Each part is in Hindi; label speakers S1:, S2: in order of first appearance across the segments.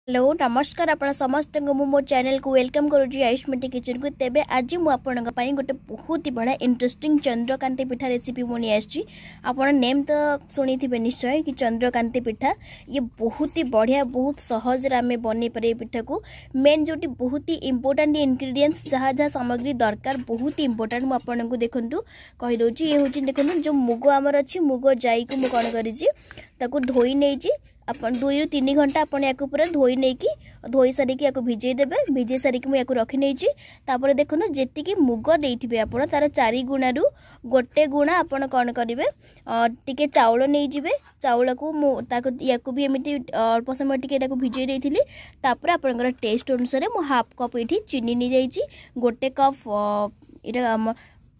S1: हेलो नमस्कार आपण समस्त को मो चैनल को वेलकम करुँगी आयुष्मती किचन को। तेबे आज मु आपण गोटे बहुत ही बड़ा इंटरेस्टिंग चंद्रकांति पिठा रेसिपी मुझे आसी। आपण नेम तो शुणी थे निश्चय कि चंद्रकांति पिठा ये बहुत ही बढ़िया बहुत सहज आम बन पारे पिठा को। मेन जो बहुत ही इंपोर्टेंट इंग्रेडिएंट्स जहाँ जहाँ सामग्री दरकार बहुत ही इंपोर्टेंट मुझे देखूँ कहीदे। ये हूँ देखो जो मुग आमर अच्छी मुग जाई को मुझे कौन कर धोई नहीं अपन 2 ରୁ 3 घंटा अपन या पूरा धोई नहीं कि धोई सारिकी या भिजे देबे। भिजे सारिकी मुझे रखी नहीं तापर देखो जी मुग देइथिबे आपण तार 4 गुणारू गोटे गुणा अपन कौन करेंगे टिके चाउल नहीं जिबे। चाउल को या भी एमती अल्प समय टिके भिजे देइथिली। तापर आपनकर टेस्ट अनुसार मु हाफ कप ये चीनी नहीं जाइए गोटे कप इटा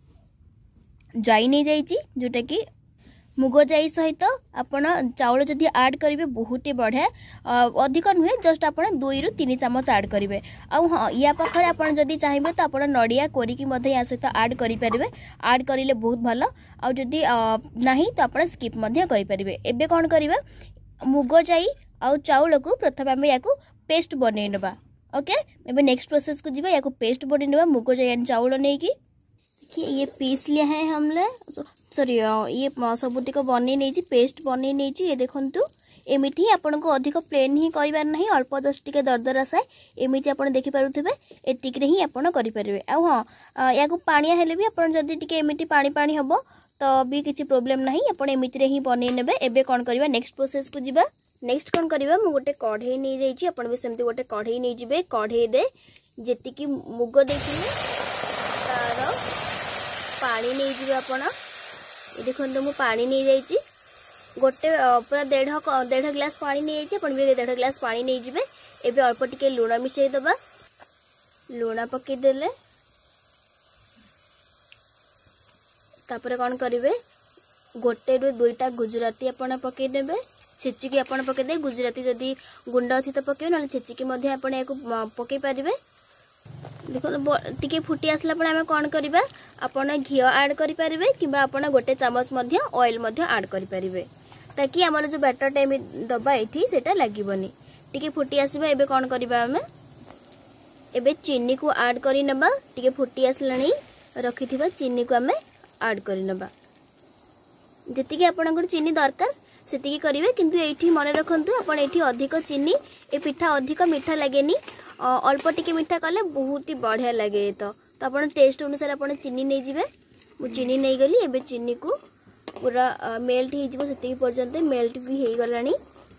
S1: जाई नहीं जाइए जोटा कि मुग जाई सहित आपण चाउल जदि ऐड करेंगे बहुत ही बढ़िया अधिक नुहे जस्ट आप 2 ରୁ 3 चामच ऐड करेंगे। हाँ या पाखे आपड़ जदि चाहिए तो आप नड़िया कोरिकी या सहित ऐड करेंगे। ऐड करेंगे बहुत भल आदि ना तो आप स्किप करेंगे। एबे कौन करवा मुग जाई आ चाउल को प्रथम आम या पेस्ट बनई नवा। ओके एबे नेक्स्ट प्रोसेस को जीवा या पेस्ट बनई नवा मुग जाई चाउल नहीं कि ये पीस लिया है हमने सॉरी ये सबुतिक बन नहीं पेस्ट बन नहीं। ये देखूँ एमती ही आपन को अधिक प्लेन ही कर अल्प जस्ट टिके दरदरा साए एमती आप देखिपे एतिक ही आपड़ करेंगे। आ हाँ या पानिया हेले भी आप जदि टिके एमती पानी पानी हम तो भी किसी प्रोब्लेम ना आप एमती ही बनई ने। एबे कौन करवा नेक्स्ट प्रोसेस को जीवा। नेक्स्ट कौन करवा मु गोटे कढ़ई नहीं जाइए आपन भी सेमती गोटे कढ़ई नहीं जिबे। कढ़ई दे जेतिकी मुग देथिले तार पानी नहीं जी आपण देखो मु पानी नहीं जाइए गोटे पूरा 1.5 ग्लास पानी नहीं जाइए अपन भी 1.5 ग्लास पानी नहीं जी। एबे अल्प टिके लुण मिसई दबा लुण पकईदेले तापर कौन करेंगे गोटे रू 2टा गुजराती आपण पकईदेवे छेचिकी आपण पकईदे। गुजराती जदि गुंड अच्छी तो पकईबे ना छेचिकी पकई पारे। देखो टिके फुटी आसला पर आम कौन करवा आपण घी ऐड करेंगे कि गोटे चामच ऑयल ऐड करेंगे ताकि आमर जो बैटर टाइम दबा ये सेटा लगभग टिके फुटी आसबा। एबे कौन करवा आम एबे चीनी को ऐड कर नबा। टिके फुटी आसलानी रखि चीनी को आम ऐड कर नबा जी आपन चीनी दरकार से करेंगे। किंतु ये मन रखु आपड़ ये अधिक चीनी ए पिठा अधिक मीठा लगेनी अल्प टिके मीठा कले बहुत ही बढ़िया लगे। तो आप टेस्ट अनुसार आप चीनी नहीं जी। मुझे चीनी नहीं गली एबे चीनी को पूरा मेल्ट हो पर्यंत मेल्ट भी हो गलानी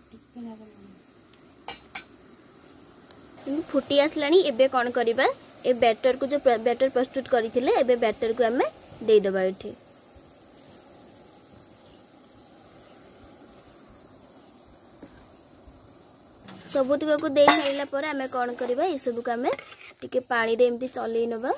S1: फुटी आसलानी। एबे कौन करवा ए बैटर को जो बैटर प्रस्तुत करथिले एबे बैटर को आम दे दबा। एठी सबुतिक को दे सारा पर आम कौन करवा ये सब को आम टिके पानी रे एमती चलई नबा।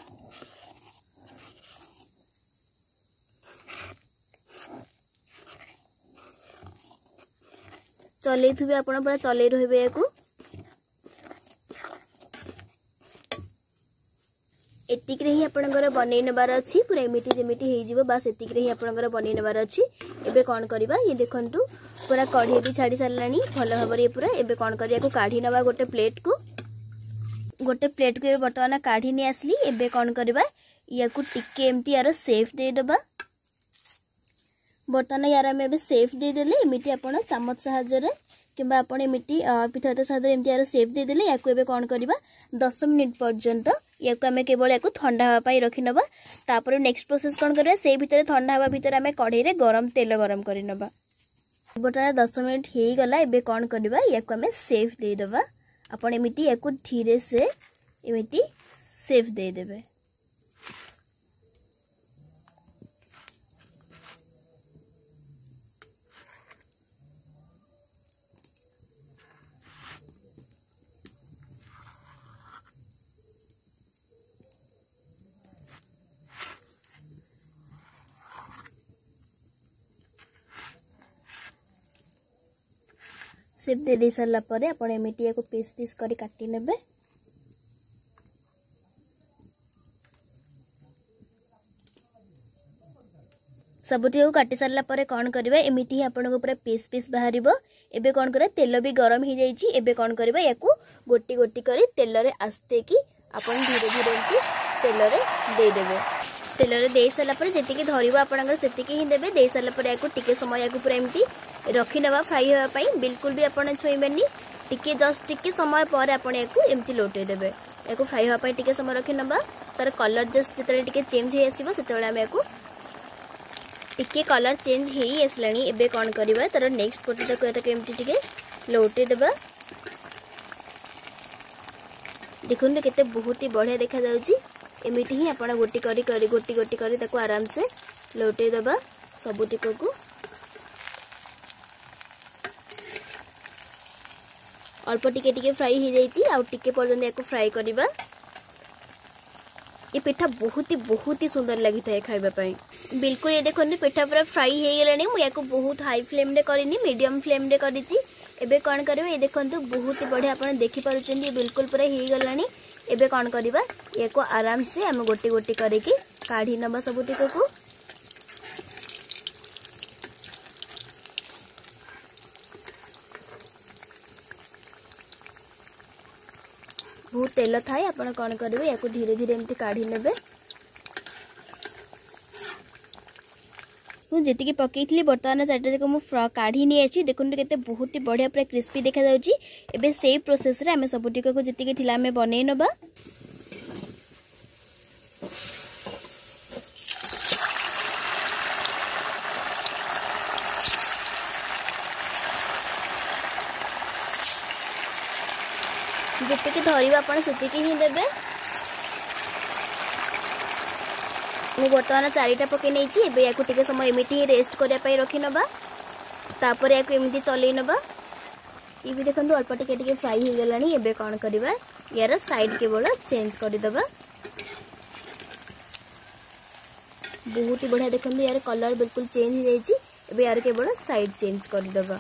S1: चलई थे आप पूरा चलई रही एतिक ही आपणकर बनई नबार अच्छी पूरा एमती जमीती हो बास एतिक ही आपणकर बनई नबार अच्छी। एबे कौन करवा ये देखूँ पूरा कढ़ी भी छाड़ी सारानी भल भाव पूरा। एबे कौन करिया काढ़ी नवा गोटे प्लेट को बर्तमान काढ़ी नहीं आसली। एबे कौन करवा या टिके एमती यार सेफ दे दबा। बर्तमान यार आम ए सेफ देदेले एमती आप चामच साहाଯ୍य कि एमती पिठा साहाଯ୍य एमती यार सेफ देदेले या कौन करवा 10 मिनिट पर्यंत या आम केवल या ठंडा हाँवाई रखी नवा। तापर नेक्स्ट प्रोसेस कौन करवा से भितर ठंडा हाँवा भितर आम कढ़ई रे गरम तेल गरम कर नवा। बर्तमान 10 मिनिट हो गला। एबे कौन करवा या आम सेफ दे दबा। आपण एमती या धीरे से एमती सेफ दे देबे। सेप दे सारा पर आप एमती या पीस पीस कर काटी नेबे। सबुतिको काटी सारला परे कौन करबा एमिति ही आपन को पूरा पीस पीस बाहरिबो। एबे कौन करे तेल भी गरम हो जाइछि। एबे कौन करबा याकू गोटी गोटी करी तेल रे आस्ते की आपन धीरे धीरे एमती तेल रे दे देबे। तेल रे दे सारला परे जेतिकी धरिबो आपनकर सेतिकी ही देबे। दे सारला परे याकू टिके समय याकू पूरा एमती रखि नबा फ्राई होबा पई। बिल्कुल भी आपन छोइबेनी। टिके जस्ट टिके समय पर आपन याकू एमती लोटे देबे। याकू फ्राई होबा पई टिके समय रखि नबा। तार कलर जस्ट जेतले टिके चेंज हे आसीबो सेतबेला हम याकू टिके कलर चेंज हेई आसलानी। एबे कौन करबा तार नेक्स्ट पोटेटो को एतके एमटी टिके लोटे देबा। देखुन केते बहुत ही बढ़िया देखा जाउची। एमिति ही आपण गोटी करी ताको आराम से लोटे देबा सब टिको को। अल्प टिके टिके फ्राई हो जाइची आ टिके पर्यंत याको फ्राई करबा। ये पिठा बहुत ही सुंदर लगी था खाइबा पई। बिल्कुल ये देखो पिठा पूरा फ्राई हो गलानी। मु याको बहुत हाई फ्लेम रे करिनी मीडियम फ्लेम रे करिची। एबे कौन करबे ये देखो बहुत ही बढ़िया आपण देखि पारुचंदी बिल्कुल पूरा हो गलानी। एबे कौन करबा याको आराम से हम गोटी गोटी करके काढी नबा सब टिको को। बहुत तेल थाए आपण कौन करेंगे या धीरे धीरे एमती काढ़ी नेबे। जी पकई बर्तमान चार्टा जाक मुझे काढ़ी नहीं आई। देखो केते बहुत ही बढ़िया पूरा क्रिस्पी देखा जाउची। एबे सेम प्रोसेस रे आमे सब टिको को जति थिला आमे बनै नबा। जितकी धरवा आपण सेतिकी ही देबे। मु बर्तमान 4टा पके नैची। एबे याकू टिके समय एमिति ही रेस्ट करिया पई रखि नबा। तापर याकू एमिति चलै नबा। ई भी देखंतु अल्प टिके टिके फ्राई हो गलानी। एबे कोन करबा यार साइड केवल चेंज कर देबा। बहुत ही बढ़िया देखंतु यार कलर बिल्कुल चेंज हो जाइची। एबे यार केवल साइड चेंज कर देबा।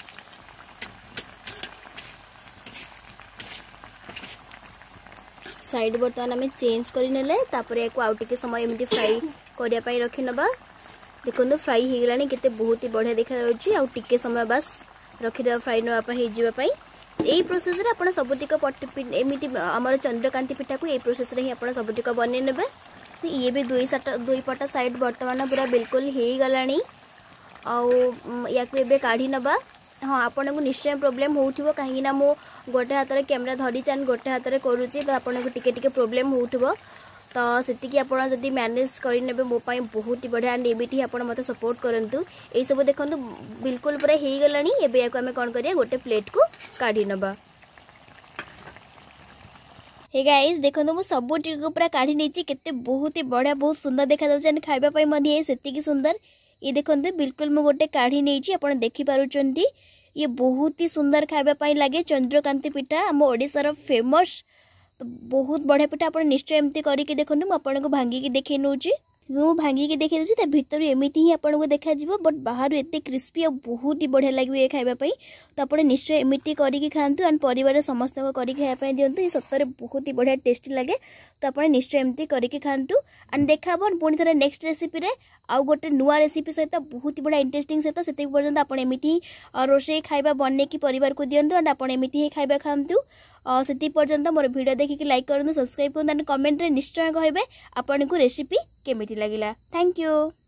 S1: साइड बर्तमान आम चेंज करने आउ टिके समय एमती फ्राई करने रखी नबा। देखो फ्राई हो गलानी केते बहुत ही बढ़िया देखा जाउची। आउ टिके समय बस रखिदेबा फ्राई नवाई। यही प्रोसेस रे आपण सबुटिक एमती आमर चंद्रकांति पिठा को यही प्रोसेस रे ही आपण सबुटिक बनै नेबे। ये भी दुई पटा साइड बर्तमान पूरा बिल्कुल हो गलानी। आउ याकू एबे काढ़ी नबा। हाँ आपन को निश्चय प्रोब्लेम होउथिबो काहे ना मो गोटे हाथ रे कैमरा धरी चान गोटे हाथ रे करूची तो आपन को टिके टिके प्रोब्लेम होउथिबो। तो सेतिकी आपन जदी मैनेज करि नेबे मो पई बहुत ही बढ़िया एबिटी आपन मते सपोर्ट करंतु। एई सब देखंतु बिल्कुल पूरा हेई गलानी। एबे याको हमें कोन करिया गोटे प्लेट को काढी नबा। हे गाइस देखंतु मो सब टिको पूरा काढी नेची। केते बहुत ही बढ़िया बहुत सुंदर देखा जाउछ एंड खाइबा पई मध्ये सेतिकी सुंदर। ये देखंतु बिल्कुल मो गोटे काढी नेची आपन देखि पारुचंती। ये बहुत ही सुंदर खाइबा पई लागे चंद्रकांति पिठा आम ओडिसा रो फेमस। तो बहुत बढ़िया पिठा आप निश्चय एमती करके देखो। मु आपन को भांगी की देखे नौची। मु भांगी की देखे दूसरी भितर एमती ही आपन को देखा जीवो बट बाहर एते क्रिस्पी और बहुत ही बढ़िया लगे ये खाइबा पई। तो आप निश्चय एमती करके खातु एंड परिवार समस्त को करके खाइबा दिंतु। ये सତରେ बहुत ही बढ़िया टेस्टी लगे। तो आप निश्चय एमती करके खातु एंड देखा पुणी थे नेक्स्ट रेसिपी रे आउ गोटे नुआ रेसिपी सहित बहुत ही बढ़िया इंटरेस्टिंग सहित से पर्यंत आप एमती रोषे खाइबा बन की परिवार को दिंतु एंड आप एमती ही खाइबा खातु। से पर्यंत मोर वीडियो देखिए लाइक करूँ सब्सक्राइब करूँ एंड कमेंट रे निश्चय कहबे आपन को रेसिपी केमिति लागिला। Thank you.